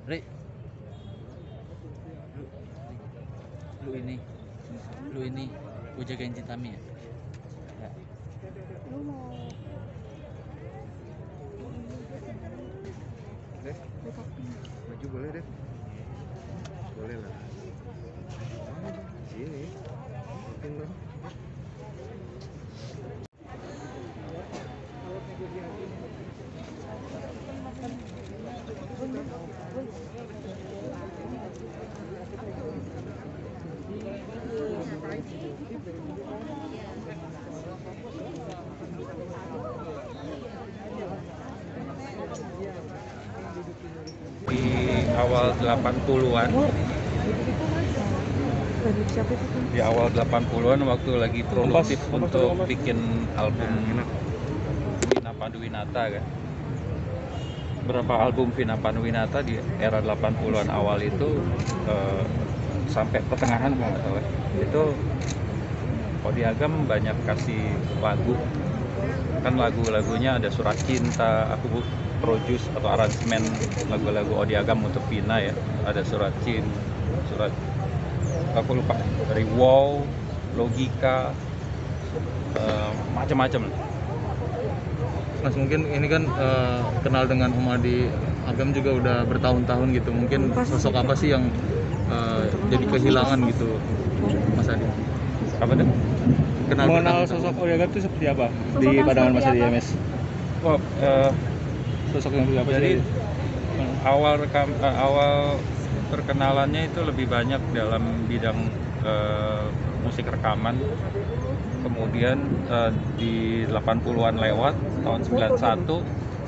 Re, lu ini, gue jagain Cintami ya. Ya. Lu mau Deh, maju boleh deh. Boleh lah. Sini. Mungkin dong. Di awal 80-an, di awal 80-an waktu lagi produktif untuk bikin album Vina Panduwinata kan. Berapa album Vina Panduwinata di era 80-an awal itu sampai pertengahan kalau nggak salah. Itu Odi Agam banyak kasih lagu. Kan lagu-lagunya ada Surat Cinta, aku produce atau aransemen lagu-lagu Odi Agam untuk Vina ya. Ada Surat Cinta, surat aku lupa, dari Wow, Logika, macam-macam. Mas, mungkin ini kan kenal dengan Om Odi Agam juga udah bertahun-tahun gitu. Mungkin sosok apa sih yang jadi kehilangan gitu, Mas Adi? Apa tuh? Mengenal sosok Odi Agam itu seperti apa di pandangan Mas Adi MS? Oh, Sosok yang seperti apa jadi sih? awal perkenalannya itu lebih banyak dalam bidang musik rekaman. Kemudian di 80-an lewat tahun 91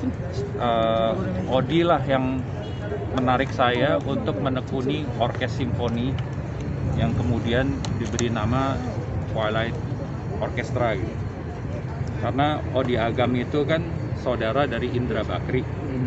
Odi lah yang menarik saya untuk menekuni orkes simfoni yang kemudian diberi nama Twilight Orchestra gitu. Karena Odi Agam itu kan saudara dari Indra Bakri.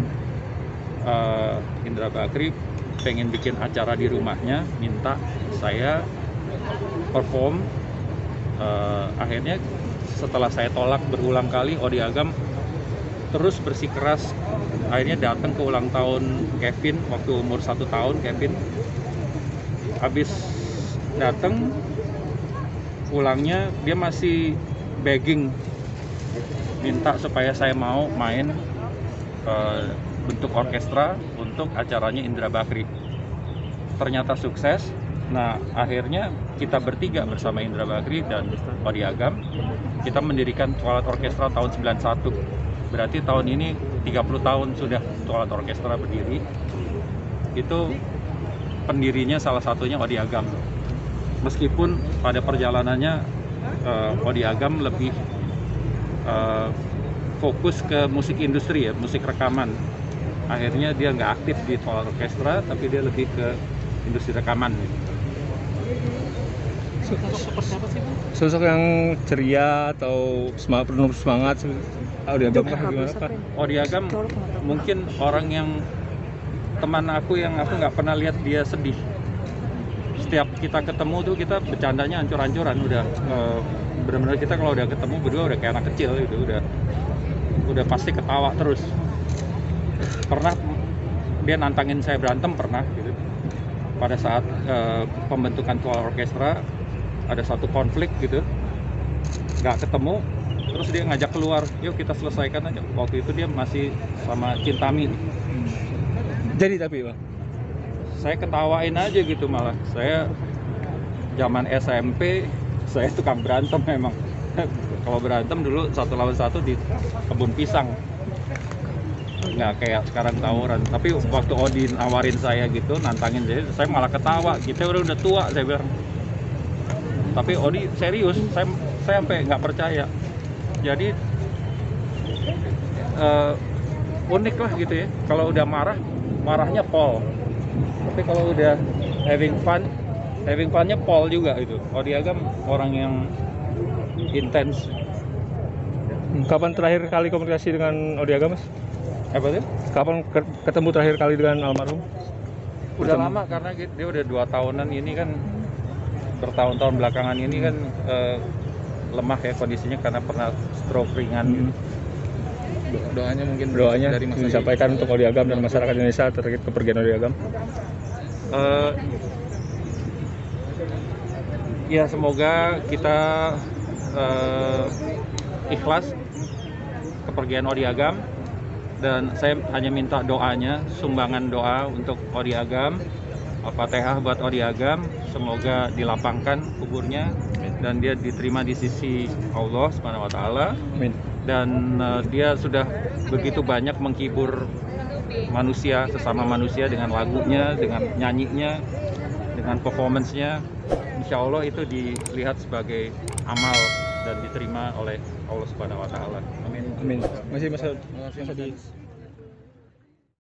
Indra Bakri pengen bikin acara di rumahnya, minta saya perform. Akhirnya setelah saya tolak berulang kali, Odi Agam terus bersikeras. Akhirnya datang ke ulang tahun Kevin waktu umur 1 tahun. Kevin habis datang, pulangnya dia masih begging, minta supaya saya mau main bentuk orkestra untuk acaranya Indra Bakri. Ternyata sukses. Nah, akhirnya kita bertiga bersama Indra Bakri dan Odi Agam, kita mendirikan Twilight Orchestra tahun 91. Berarti tahun ini 30 tahun sudah Twilight Orchestra berdiri. Itu pendirinya salah satunya Odi Agam. Meskipun pada perjalanannya Odi Agam lebih fokus ke musik industri ya, musik rekaman. Akhirnya dia nggak aktif di Twilight Orchestra, tapi dia lebih ke industri rekaman. Sosok yang ceria atau penuh semangat, Odi Agam kah gimana Pak? Odi Agam mungkin orang yang teman aku yang aku nggak pernah lihat dia sedih. Setiap kita ketemu tuh kita bercandanya ancur-ancuran, udah benar-benar kita kalau udah ketemu berdua udah kayak anak kecil gitu, udah pasti ketawa terus. Pernah dia nantangin saya berantem, pernah gitu. Pada saat pembentukan Twilight Orchestra ada satu konflik gitu, nggak ketemu, terus dia ngajak keluar, yuk kita selesaikan aja. Waktu itu dia masih sama Cintami. Jadi tapi Pak, Saya ketawain aja gitu, malah saya zaman SMP saya tukang berantem memang. Kalau berantem dulu 1 lawan 1 di kebun pisang, nggak kayak sekarang tawuran. Tapi waktu Odi nawarin saya gitu, nantangin saya malah ketawa. Kita udah tua, saya bilang. Tapi Odi serius, saya sampai nggak percaya. Jadi unik lah gitu ya. Kalau udah marah, marahnya Paul. Tapi kalau udah having funnya Paul juga itu. Odi Agam orang yang intens. kapan terakhir kali komunikasi dengan Odi Agam, Mas? Apa tuh? Kapan ketemu terakhir kali dengan almarhum? Udah lama, karena dia udah 2 tahunan ini kan, bertahun-tahun belakangan ini kan lemah ya kondisinya karena pernah stroke ringan gitu. Doanya mungkin Doanya dari Mas Adi. disampaikan untuk Odi Agam dan masyarakat Indonesia terkait kepergian Odi Agam. Ya semoga kita ikhlas kepergian Odi Agam, dan saya hanya minta doanya, sumbangan doa untuk Odi Agam, Al-Fatihah buat Odi Agam, semoga dilapangkan kuburnya dan dia diterima di sisi Allah Subhanahu wa taala. Dan dia sudah begitu banyak menghibur manusia, sesama manusia dengan lagunya, dengan nyanyinya, dengan performance-nya. Insya Allah itu dilihat sebagai amal dan diterima oleh Allah Subhanahu wa taala. Amin. Masih Mas Adi.